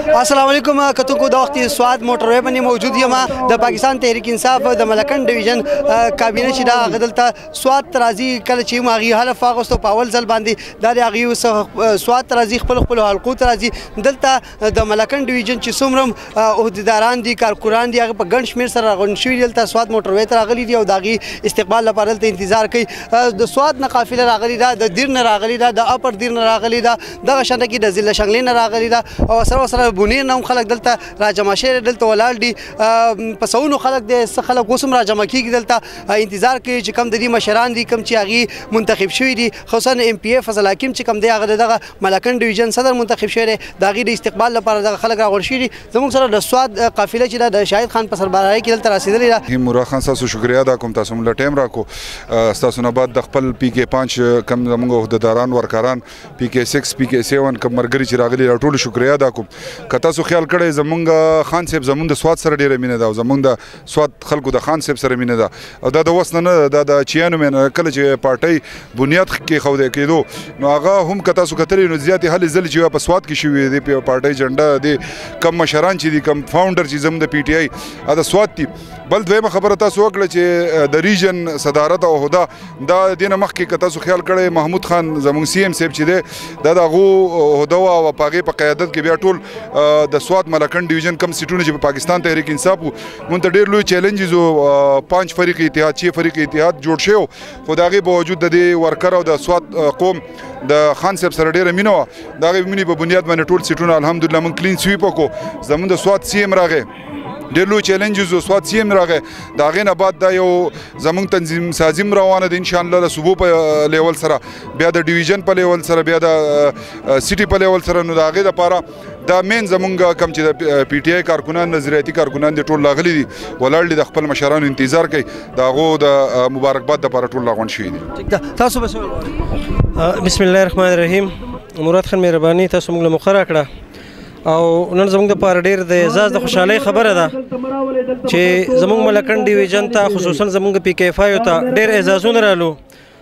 السلام علیکم کتونکو د وخت سواد موټروي باندې موجود یم د پاکستان تحریک انصاف د ملکن ډیویژن کابینه چې دا هغه دلته سواد ترازی کله چې موږ هغې حلف واغوستو په اول ځل باندې دا د هغې سواد ترازی خپلو حلقو ته راځي دلته د ملکن ډیویژن چې څومره عهدیداران دي کارکوران دي هغه په ګڼ شمېر سره راغونډ شوي دلته سواد موټروي ته راغلي دي او د هغې استقبال لپاره دلته انتظار کوي د سواد نه قافله راغلې ده د دیر نه راغلې ده د اپر دیر نه راغلې ده دغه شانته کې د ضلع شنګلې نه راغلې ده او سره بونیر نه هم خلک دلته راجمع شوي دلته ولاړ دي په سوونو خلک دی څه خلک اوس هم راجمع کېږي دلته انتظار کوي چې کوم د دې مشران دي کوم چې هغې منتخب شوي دي خصوصا ام پی اے فضل حکیم چې کوم دی هغه د دغه ملکن ډیویژن صدر منتخب شوی دی د هغې د استقبال لپاره دغه خلک راغونډ شوي دي زموږ سره د سواد قافله چې ده د شاهد خان په سربراهۍ کې دلته رسېدلې ده. مراد خان ستاسو شکریه ادا کوم تاسو موږ له ټایم راکړو ستاسو نه بعد د خپل پی کې 5 کم زموږ عهدهداران ورکاران پی کې 6 پی کې 7 کم مرګري چې راغلي ټولو شکریه ادا کوم که تاسو خیال کړی زمونږ خان صاحب زمونږ د سواد سره ډېره مینه ده او زمونږ د سواد خلکو د خان صاحب سره مینه ده او دا د اوس نه ده دا د چیانو مینه کله چې پارټۍ بنیاد کېښودی کېدو نو هغه هم که تاسو کتلی نو زیاتې هلې ځلې چې په سواد کې شوي دي په پارټۍ جنډه د کم مشران چې دي کم فاونډر چې زموږ د پی ټي آی هغه د سواد دي. بل دویمه خبره تاسو وکړه چې د ریجن صدارت او عهده دا دې نه مخکې که تاسو خیال کړی محمود خان زموږ سی ایم صاحب چې دی دا د هغو عهده وه او په هغې په قیادت کې بیا ټول د سواد ملکن ډیویژن کم سیټونه چې په پاکستان تحریک انصاف وو مونږ ته ډېر لوی چیلنجز و 5 فریق اتحاد 6 فریق اتحاد جوړ شوی خو د هغې باوجود د دې ورکر او د سواد قوم د خان صاحب سره ډېره مینه وه د هغې مینې په بنیاد باندې ټول سیټونه الحمدلله مونږ کلین سویپ وکړو زموږ د سواد سی ایم راغی ډېر لوی چیلنجز و سواد سی ایم راغی د هغې نه بعد دا یو زموږ تنظیم سازیم روانه ده انشاءالله د صوبو په لیول سره بیا د ډیویژن په لیول سره بیا د سیټي په لیول سره نو د هغې دپاره دا مین زمونږ کم چې د پی ټي آی کارکنان نظریاتي کارکنان دي ټول راغلي دي ولاړ دي د خپل مشرانو انتظار کوي د هغو د مبارکباد دپاره ټول راغونډ شوي دي. تاسو به بسم الله الرحمن الرحیم. مراد خان مهرباني تاسو موږ له مخه راکړه او نن زموږ دپاره ډېر د اعزاز د خوشحالۍ خبره ده چې زموږ ملکن ډیویژن ته خصوصا زموږ پی کې ایف آی ته ډېر اعزازونه رالو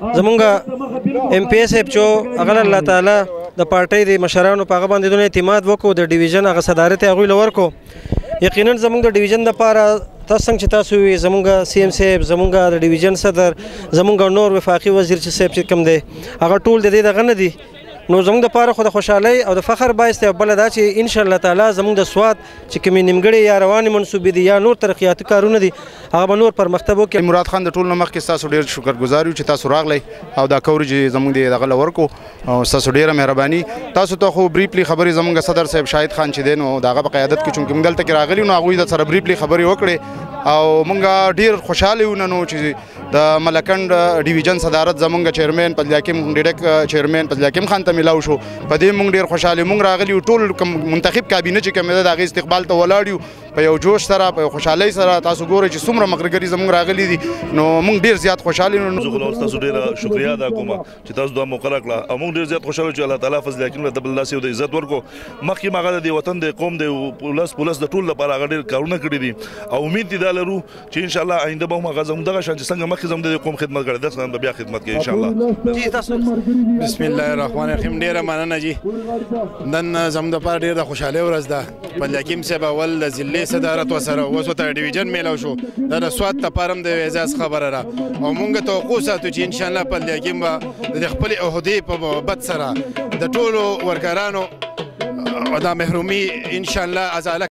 زموږ ام پی اے صاحب چې هغه الله تعالی د پارټۍ د مشرانو په هغه باندې دونه اعتماد وکړو د ډیویژن هغه صدارت یې هغوی له ورکړو یقینا زموږ د ډیویژن دپاره تاسو څنګه چې تاسو وي زموږ سی ایم صاحب زموږ د ډیویژن صدر زموږ نور وفاقي وزیر چې صاحب چې کوم دی هغه ټول د دې دغه نه دي نو زموږ دپاره خو د خوشحالۍ او د فخر باعث دی او بله دا چې انشاءالله تعالی زموږ د سواد چې کومې نیمګړې یا روانې منصوبې دي یا نور ترقیاتي کارونه دي هغه به نور پرمختګ وکړي. مراد خان د ټول نه مخکې ستاسو ډېر شکرګزار یو چې تاسو راغلی او دا کوریج زموږ د دغه له ورکړو او ستاسو ډېره مهرباني. تاسو ته خو بریفلی خبرې زموږ صدر صاحب شاهد خان چې دی نو د هغه په قیادت کې چونکې موږ دلته کې راغلي نو هغوی د سره بریفلی خبرې وکړې او موږ ډېر خوشحاله یو نن چې د ملکن ډیویژن صدارت زموږ چیرمین فضل حکیم ډیرک چیرمین فضل حکیم خان ته میلاو شو په دې موږ ډېر خوشحاله موږ راغلي یو ټول منتخب کابینه چې کومه ده د هغې استقبال ته ولاړ یو په یو جوش سره په یو خوشحالۍ سره تاسو ګورئ چې څومره ملګري زموږ راغلي دي نو موږ ډېر زیات خوشحاله یو. زه خو تاسو ډېره شکریه ادا کوم چې تاسو دا موقع راکړه او موږ ډېر زیات خوشحاله چې الله تعالی فضل حکیم ته بل داسې د عزت ورکړو مخکې هم هغه د وطن د قوم د پولس د ټول لپاره هغه ډېر کارونه کړي دي او امید دي دا لرو چې انشاءالله آینده به هم هغه زموږ دغه شان چې څنګه مخکې زموږ د قوم خدمت کړی داسې به بیا خدمت کوي انشاءالله. بسم الله الرحمن الرحیم. ډېره مننه جي نن زموږ دپاره ډېره د خوشحالۍ ورځ ده فضل حکیم صاحب اول د ضلع صدارت ورسره اوس ورته ډیویژن میلاو شو دا د سواد دپاره هم د اعزاز خبره ده او موږ توقع ساتو چې انشاءالله فضل حکیم به د خپلې عهدې په بابت سره د ټولو ورکرانو دا محرومي انشاءالله ازاله